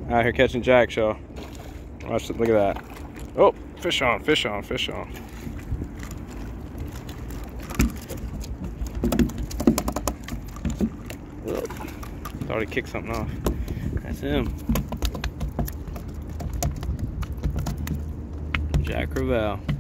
Out here catching jack, show. Watch it, look at that. Oh, fish on, fish on, fish on. Oh, thought he kicked something off. That's him. Jack Crevalle.